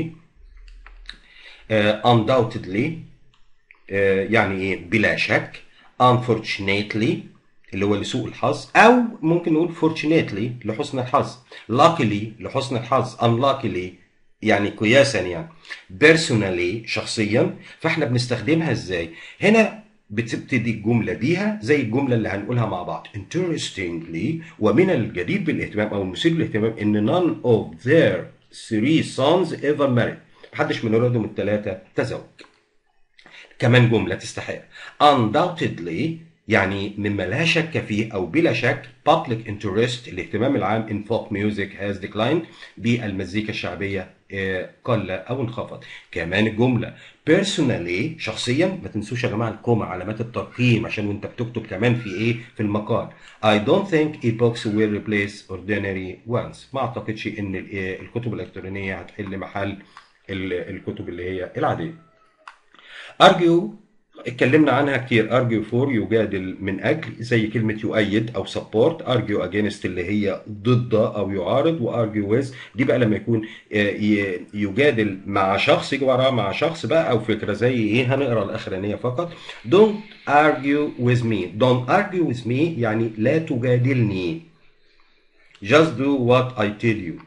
A: undoubtedly يعني ايه، بلا شك، unfortunately اللي هو لسوء الحظ، او ممكن نقول fortunately لحسن الحظ، luckily لحسن الحظ، unluckily يعني قياسا يعني، personally شخصيا. فاحنا بنستخدمها ازاي؟ هنا بتبتدي الجملة بيها زي الجملة اللي هنقولها مع بعض interestingly، ومن الجدير بالاهتمام او المثير للاهتمام ان none of their three sons ever married، محدش من ولادهم الثلاثة تزوج. كمان جملة تستحق undoubtedly يعني مما لا شك فيه أو بلا شك، public interest الاهتمام العام in folk music has declined، بالمزيكا الشعبية قل أو انخفض. كمان الجملة personally شخصيا، ما تنسوش يا جماعة الكوما علامات الترقيم عشان وانت بتكتب كمان في ايه في المقال. I don't think ebooks will replace ordinary ones، ما اعتقدش ان الكتب الإلكترونية هتحل محل الكتب اللي هي العادية. argue اتكلمنا عنها كتير، argue for يجادل من أجل، زي كلمة يؤيد أو support. argue against اللي هي ضد أو يعارض، و argue with دي بقى لما يكون يجادل مع شخص، يجي وراه مع شخص بقى أو فكرة. زي إيه؟ هنقرأ الأخرانية فقط. don't argue with me، don't argue with me يعني لا تجادلني. just do what I tell you.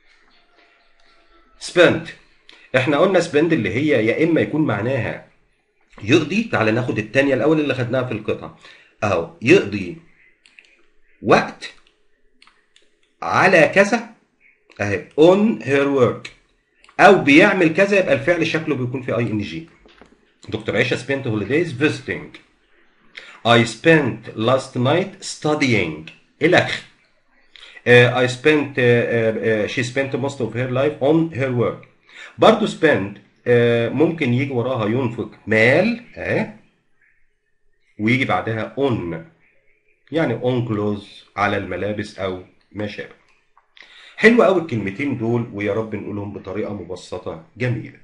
A: spend، احنا قلنا spend اللي هي يا إما يكون معناها يقضي. تعال ناخد التانية الأول اللي خدناها في القطعة أهو، يقضي وقت على كذا أهي on her work، أو بيعمل كذا، يبقى الفعل شكله بيكون في ING. دكتور عيشة spent holidays visiting. I spent last night studying الأخ. I spent she spent most of her life on her work. برضو spend ممكن يجي وراها ينفق مال ويجي بعدها on، يعني on clothes على الملابس او ما شابه. حلو قوي الكلمتين دول، ويا رب نقولهم بطريقه مبسطه جميله.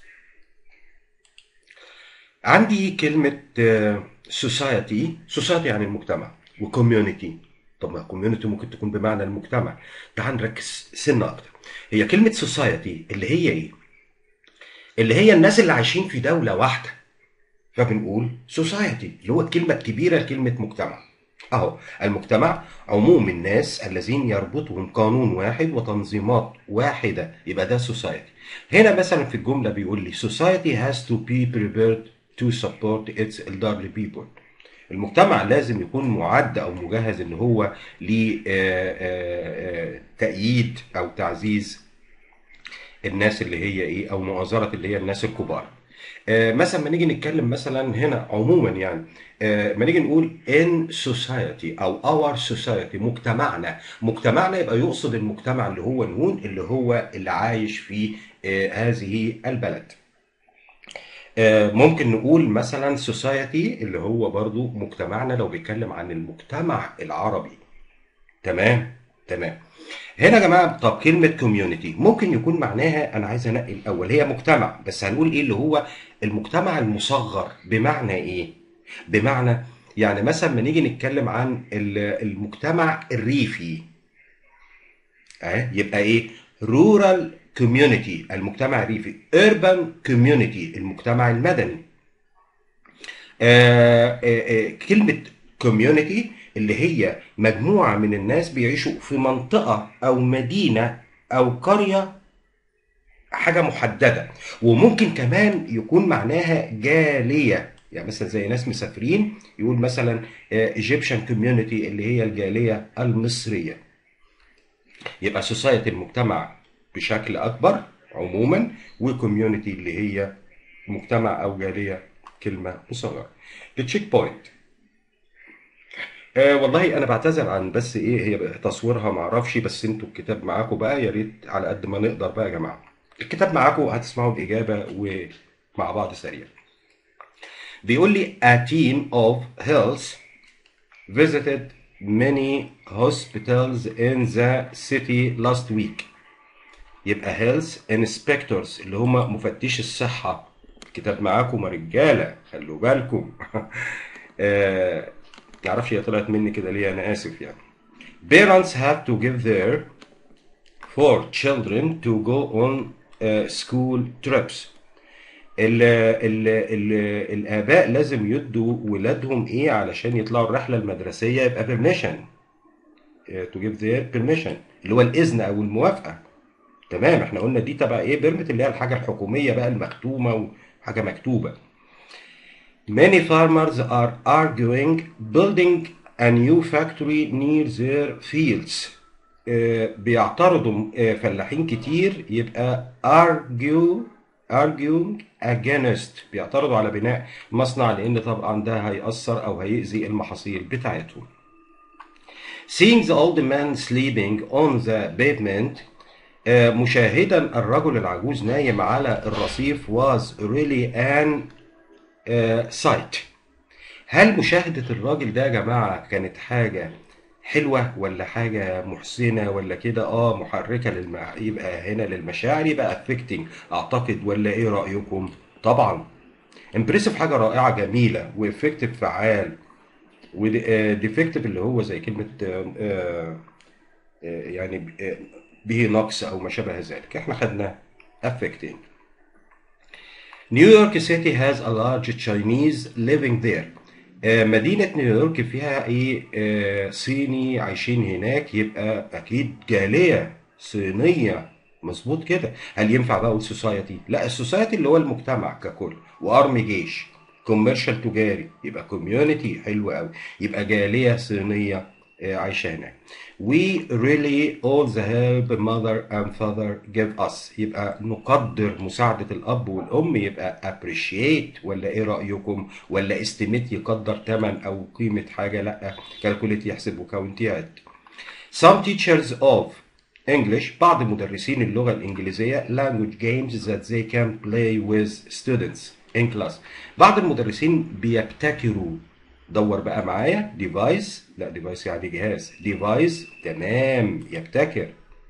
A: عندي كلمه society يعني المجتمع، وكوميونتي. طب ما كوميونتي ممكن تكون بمعنى المجتمع. تعال نركز سنه اكتر. هي كلمه society اللي هي ايه؟ اللي هي الناس اللي عايشين في دوله واحده، فبنقول society اللي هو الكلمه الكبيره لكلمه مجتمع. أهو المجتمع عموم الناس الذين يربطهم قانون واحد وتنظيمات واحدة، يبقى ده society. هنا مثلا في الجملة بيقول لي society has to be prepared to support its elderly people. المجتمع لازم يكون معد أو مجهز إن هو لتأييد أو تعزيز الناس اللي هي إيه، أو مؤازرة اللي هي الناس الكبار. مثلا ما نيجي نتكلم مثلا هنا عموما يعني، ما نيجي نقول in society او our society، مجتمعنا يبقى يقصد المجتمع اللي هو نون، اللي عايش في هذه البلد. ممكن نقول مثلا society اللي هو برضو مجتمعنا لو بيتكلم عن المجتمع العربي. تمام. تمام. هنا يا جماعه، طب كلمه كوميونتي ممكن يكون معناها، انا عايز انقي الاول، هي مجتمع بس هنقول ايه اللي هو المجتمع المصغر. بمعنى ايه؟ بمعنى يعني مثلا ما نيجي نتكلم عن المجتمع الريفي، يبقى ايه؟ رورال كوميونتي المجتمع الريفي، urban كوميونتي المجتمع المدني. كلمة كوميونتي اللي هي مجموعة من الناس بيعيشوا في منطقة أو مدينة أو قرية، حاجة محددة. وممكن كمان يكون معناها جالية، يعني مثلا زي ناس مسافرين يقول مثلا Egyptian community اللي هي الجالية المصرية. يبقى society المجتمع بشكل أكبر عموما، وكوميونتي اللي هي مجتمع أو جالية كلمة مصغرة. التشيك بوينت، والله انا بعتذر عن بس ايه هي تصويرها معرفش، بس انتوا الكتاب معاكم بقى، يا ريت على قد ما نقدر بقى يا جماعه الكتاب معاكم، هتسمعوا الاجابه ومع بعض سريع. بيقول لي a team of health visited many hospitals in the city last week. يبقى health inspectors اللي هم مفتشي الصحه. الكتاب معاكم يا رجاله، خلوا بالكم. معرفش هي طلعت مني كده ليه، انا اسف يعني. Parents have to give their for children to go on school trips. ال الآباء لازم يدوا ولادهم إيه علشان يطلعوا الرحلة المدرسية، يبقى permission. to give their permission اللي هو الإذن أو الموافقة. تمام، احنا قلنا دي تبع إيه؟ بيرمت اللي هي الحاجة الحكومية بقى المختومة وحاجة مكتوبة. Many farmers are arguing building a new factory near their fields. بيعترضوا فلاحين كتير، يبقى arguing against، بيعترضوا على بناء مصنع لأن طبعا ده هيأثر أو هيأذي المحاصيل بتاعتهم. Seeing the old man sleeping on the pavement، مشاهدا الرجل العجوز نايم على الرصيف was really an sight. هل مشاهدة الراجل ده يا جماعة كانت حاجة حلوة ولا حاجة محزنة ولا كده محركة يبقى هنا للمشاعر، يبقى affecting اعتقد، ولا ايه رأيكم؟ طبعا impressive حاجة رائعة جميلة، وeffective فعال، وديفكتيف اللي هو زي كلمة يعني به نقص او ما شابه ذلك. احنا خدنا affecting. New York City has a large Chinese living there. مدينة نيويورك فيها ايه؟ صيني عايشين هناك، يبقى اكيد جالية صينية. مظبوط كده. هل ينفع بقى اقول سوسايتي؟ لا، السوسايتي اللي هو المجتمع ككل، وارمي جيش كوميرشال تجاري، يبقى كوميونتي حلو قوي، يبقى جالية صينية عايشة هناك. We really all the help mother and father give us، يبقى نقدر مساعدة الأب والأم، يبقى appreciate، ولا إيه رأيكم؟ ولا estimate يقدر تمن أو قيمة حاجة؟ لأ، calculate يحسب وكاونت يعد. Some teachers of English، بعض مدرسين اللغة الإنجليزية language games that they can play with students in class. بعض المدرسين بيبتكروا، دور بقى معايا، ديفايس، لا ديفايس يعني جهاز، ديفايس تمام، يبتكر.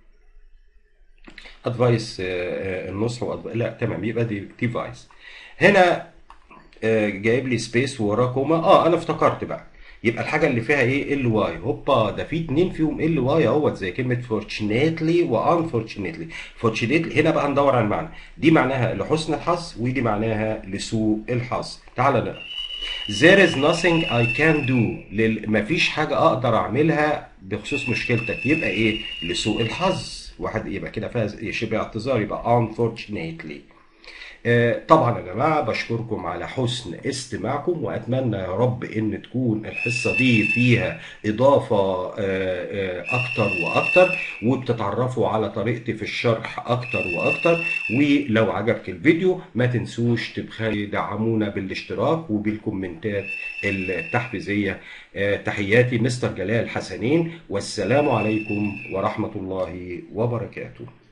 A: ادفايس النصح لا تمام، يبقى دي ديفايس. هنا جايب لي سبيس وراه كوما، انا افتكرت بقى، يبقى الحاجه اللي فيها ايه؟ ال واي. هوبا، ده في اتنين فيهم ال واي اهوت، زي كلمه فورتشنيتلي وانفورتشنيتلي. فورتشنيتلي هنا بقى ندور على المعنى، دي معناها لحسن الحظ ودي معناها لسوء الحظ. تعال نقرا. There is nothing I can do، مفيش حاجة أقدر أعملها بخصوص مشكلتك، يبقى إيه؟ لسوء الحظ. واحد يبقى كده فيها شبه اعتذار، يبقى unfortunately. طبعا يا جماعة بشكركم على حسن استماعكم، وأتمنى يا رب إن تكون الحصة دي فيها إضافة أكتر وأكتر، وبتتعرفوا على طريقتي في الشرح أكتر وأكتر. ولو عجبك الفيديو ما تنسوش تبخلوا دعمونا بالاشتراك وبالكومنتات التحفيزية. تحياتي مستر جلال حسنين، والسلام عليكم ورحمة الله وبركاته.